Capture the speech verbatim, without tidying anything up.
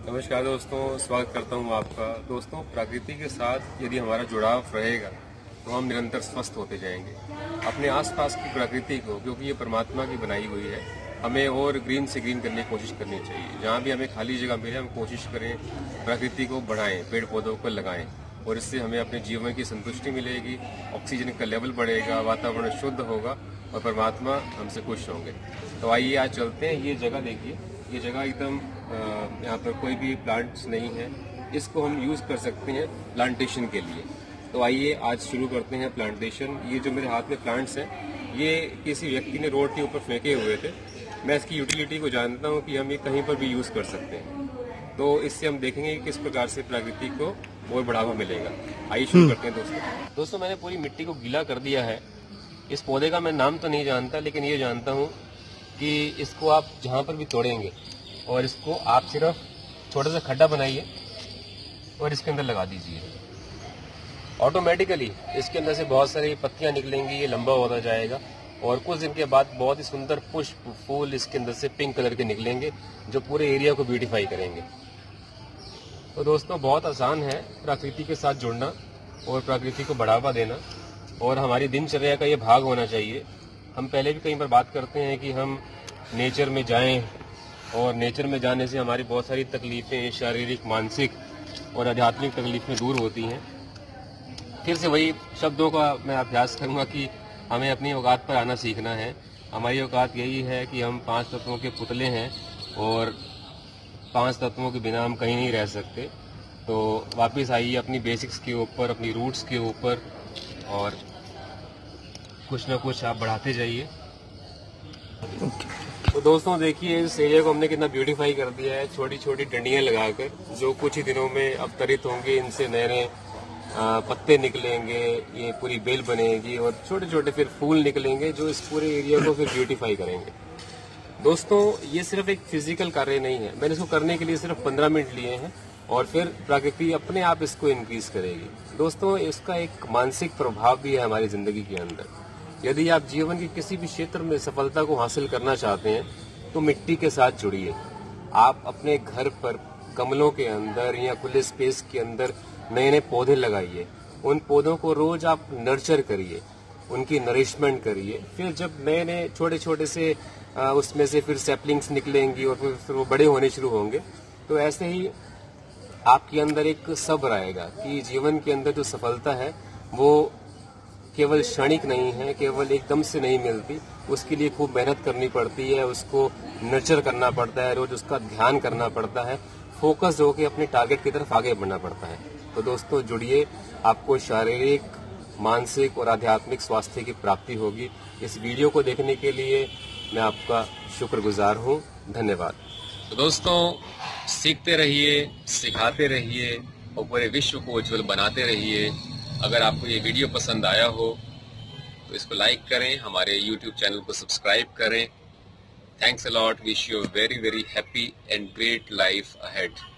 नमस्कार दोस्तों, स्वागत करता हूं आपका। दोस्तों, प्रकृति के साथ यदि हमारा जुड़ाव रहेगा तो हम निरंतर स्वस्थ होते जाएंगे। अपने आसपास की प्रकृति को, क्योंकि ये परमात्मा की बनाई हुई है, हमें और ग्रीन से ग्रीन करने की कोशिश करनी चाहिए। जहाँ भी हमें खाली जगह मिले हम कोशिश करें प्रकृति को बढ़ाएं, पेड़ पौधों को लगाएं, और इससे हमें अपने जीवन की संतुष्टि मिलेगी, ऑक्सीजन का लेवल बढ़ेगा, वातावरण शुद्ध होगा और परमात्मा हमसे खुश होंगे। तो आइए आज चलते हैं। ये जगह देखिए, ये जगह एकदम यहाँ पर कोई भी प्लांट्स नहीं है, इसको हम यूज़ कर सकते हैं प्लांटेशन के लिए। तो आइए आज शुरू करते हैं प्लांटेशन। ये जो मेरे हाथ में प्लांट्स हैं, ये किसी व्यक्ति ने रोड के ऊपर फेंके हुए थे। मैं इसकी यूटिलिटी को जानता हूँ कि हम ये कहीं पर भी यूज़ कर सकते हैं। तो इससे हम देखेंगे कि किस प्रकार से प्रकृति को और बढ़ावा मिलेगा। आइए शुरू करते हैं दोस्तों। दोस्तों, मैंने पूरी मिट्टी को गीला कर दिया है। इस पौधे का मैं नाम तो नहीं जानता, लेकिन ये जानता हूँ कि इसको आप जहाँ पर भी तोड़ेंगे और इसको आप सिर्फ छोटा सा खड्डा बनाइए और इसके अंदर लगा दीजिए। ऑटोमेटिकली इसके अंदर से बहुत सारी पत्तियां निकलेंगी, ये लंबा होता जाएगा और कुछ दिन के बाद बहुत ही सुंदर पुष्प फूल इसके अंदर से पिंक कलर के निकलेंगे, जो पूरे एरिया को ब्यूटीफाई करेंगे। तो दोस्तों, बहुत आसान है प्रकृति के साथ जुड़ना और प्रकृति को बढ़ावा देना, और हमारी दिनचर्या का ये भाग होना चाहिए। हम पहले भी कई बार बात करते हैं कि हम नेचर में जाएं, और नेचर में जाने से हमारी बहुत सारी तकलीफें, शारीरिक, मानसिक और आध्यात्मिक तकलीफें दूर होती हैं। फिर से वही शब्दों का मैं अभ्यास करूंगा कि हमें अपनी औकात पर आना सीखना है। हमारी औकात यही है कि हम पांच तत्वों के पुतले हैं और पांच तत्वों के बिना हम कहीं नहीं रह सकते। तो वापस आइए अपनी बेसिक्स के ऊपर, अपनी रूट्स के ऊपर, और कुछ ना कुछ आप बढ़ाते जाइए। तो दोस्तों देखिए, इस एरिया को हमने कितना ब्यूटीफाई कर दिया है, छोटी छोटी डंडियां लगाकर, जो कुछ ही दिनों में अवतरित होंगे। इनसे नए नए पत्ते निकलेंगे, ये पूरी बेल बनेगी और छोटे छोटे फिर फूल निकलेंगे, जो इस पूरे एरिया को फिर ब्यूटीफाई करेंगे। दोस्तों, ये सिर्फ एक फिजिकल कार्य नहीं है। मैंने इसको करने के लिए सिर्फ पंद्रह मिनट लिए हैं और फिर प्रकृति अपने आप इसको इंक्रीज करेगी। दोस्तों, इसका एक मानसिक प्रभाव भी है हमारी जिंदगी के अंदर। यदि आप जीवन के किसी भी क्षेत्र में सफलता को हासिल करना चाहते हैं तो मिट्टी के साथ जुड़िए। आप अपने घर पर गमलों के अंदर या खुले स्पेस के अंदर नए नए पौधे लगाइए। उन पौधों को रोज आप नर्चर करिए, उनकी नरिशमेंट करिए। फिर जब नए नए छोटे छोटे से आ, उसमें से फिर सैपलिंग्स निकलेंगी और फिर, फिर वो बड़े होने शुरू होंगे। तो ऐसे ही आपके अंदर एक सब्र आएगा कि जीवन के अंदर जो सफलता है वो केवल क्षणिक नहीं है, केवल एकदम से नहीं मिलती। उसके लिए खूब मेहनत करनी पड़ती है, उसको नर्चर करना पड़ता है, रोज उसका ध्यान करना पड़ता है, फोकस होकर अपने टारगेट की तरफ आगे बढ़ना पड़ता है। तो दोस्तों जुड़िए, आपको शारीरिक, मानसिक और आध्यात्मिक स्वास्थ्य की प्राप्ति होगी। इस वीडियो को देखने के लिए मैं आपका शुक्रगुजार हूँ। धन्यवाद। तो दोस्तों, सीखते रहिए, सिखाते रहिए और पूरे विश्व को उज्जवल बनाते रहिए। अगर आपको ये वीडियो पसंद आया हो तो इसको लाइक करें, हमारे यूट्यूब चैनल को सब्सक्राइब करें। Thanks a lot. Wish you very very happy and great life ahead.